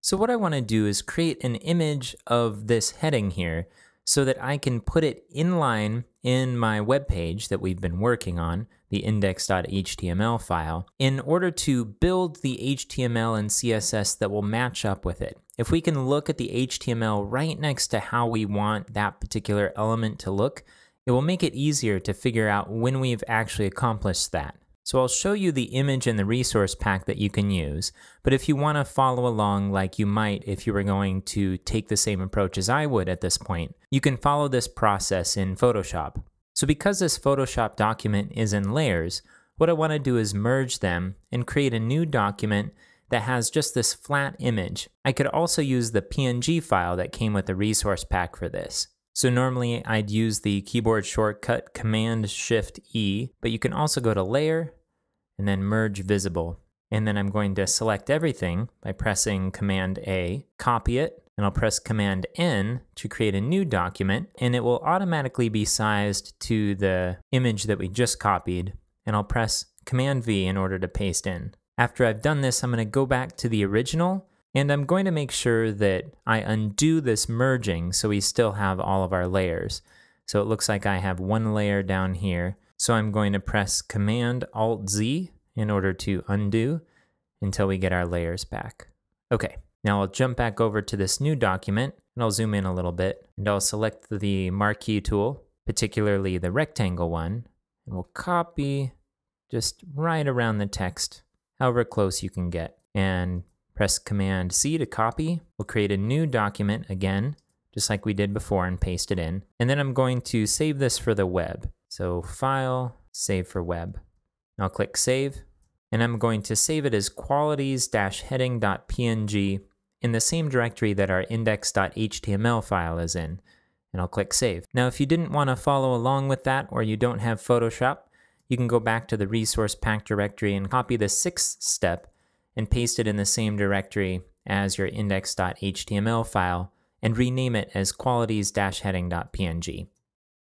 So what I want to do is create an image of this heading here so that I can put it inline in my web page that we've been working on, the index.html file, in order to build the HTML and CSS that will match up with it. If we can look at the HTML right next to how we want that particular element to look, it will make it easier to figure out when we've actually accomplished that. So I'll show you the image in the resource pack that you can use, but if you want to follow along like you might if you were going to take the same approach as I would at this point, you can follow this process in Photoshop. So because this Photoshop document is in layers, what I want to do is merge them and create a new document that has just this flat image. I could also use the PNG file that came with the resource pack for this. So normally I'd use the keyboard shortcut Command-Shift-E, but you can also go to Layer and then Merge Visible. And then I'm going to select everything by pressing Command-A, copy it, and I'll press Command-N to create a new document, and it will automatically be sized to the image that we just copied, and I'll press Command-V in order to paste in. After I've done this, I'm going to go back to the original, and I'm going to make sure that I undo this merging so we still have all of our layers. So it looks like I have one layer down here. So I'm going to press Command-Alt-Z in order to undo until we get our layers back. Okay, now I'll jump back over to this new document and I'll zoom in a little bit and I'll select the marquee tool, particularly the rectangle one, and we'll copy just right around the text, however close you can get. And press Command-C to copy. We'll create a new document again, just like we did before, and paste it in. And then I'm going to save this for the web. So File, Save for Web. I'll click Save, and I'm going to save it as qualities-heading.png in the same directory that our index.html file is in. And I'll click Save. Now, if you didn't want to follow along with that, or you don't have Photoshop, you can go back to the resource pack directory and copy the 6th step and paste it in the same directory as your index.html file and rename it as qualities-heading.png.